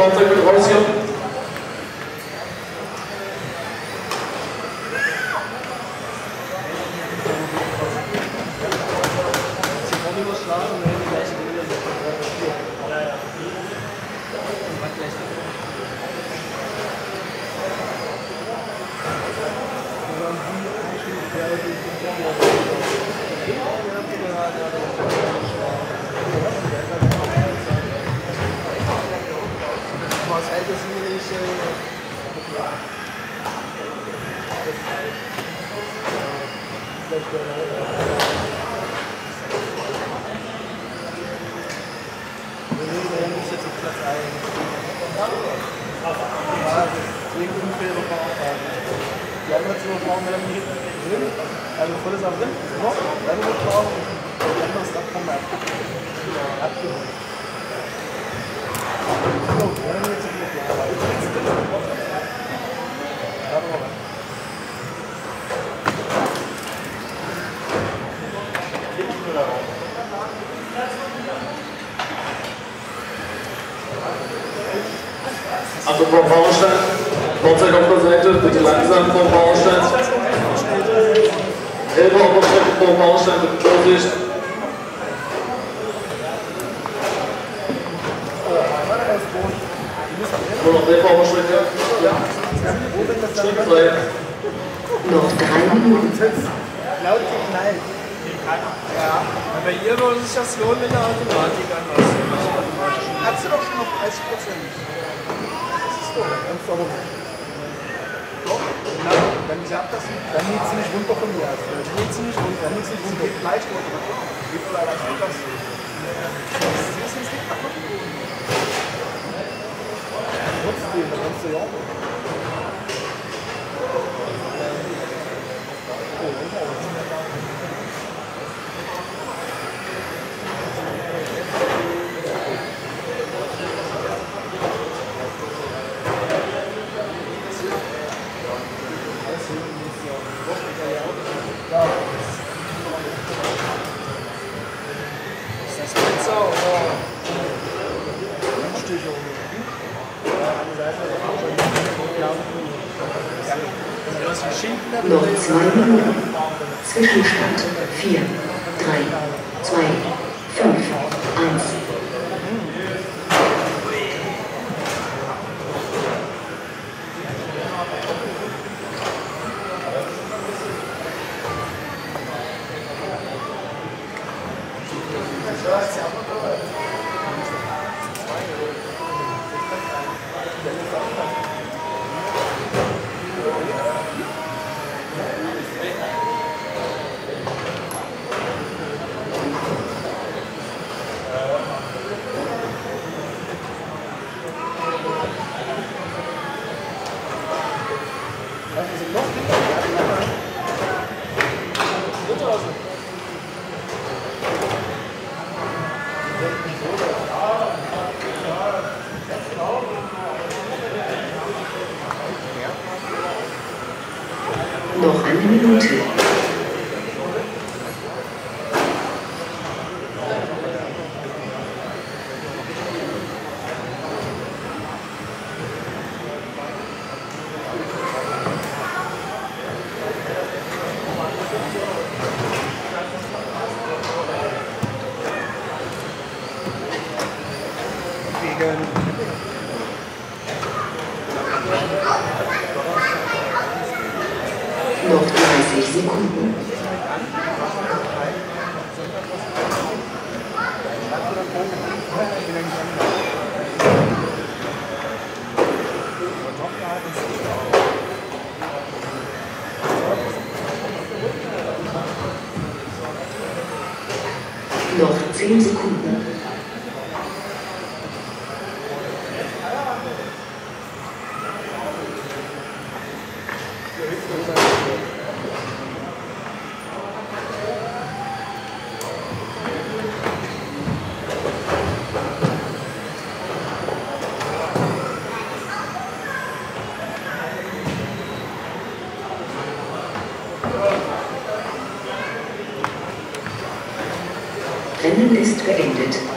Fahrzeug mit raus hier. Also vom Baustein, Fahrzeug auf der Seite, bitte langsam vom Baustein. Hilfe auf der Strecke vom Baustein, bitte Vorsicht. Nur noch Hilfe auf der Strecke. Stück frei. Noch 3 Minuten. Laut geknallt. Ja. Bei ihr würde sich das lohnen mit der Automatik anders. Hat sie doch schon noch 30%. Ganz sauber. Doch, genau. Wenn sie ablassen, dann geht sie nicht runter von mir. Dann geht sie nicht runter. Dann geht sie nicht runter. Geht leicht runter. Wie viel allein ist das? Siehst du, es geht kaputt. Trotzdem, dann kannst du ja auch. Ist das Pizza oder Anstichung? Noch 2 Minuten. Zwischenstand 4, 3, 2, 5, 1. Noch 1 Minute. Noch 30 Sekunden. Noch 10 Sekunden. Rennen ist beendet.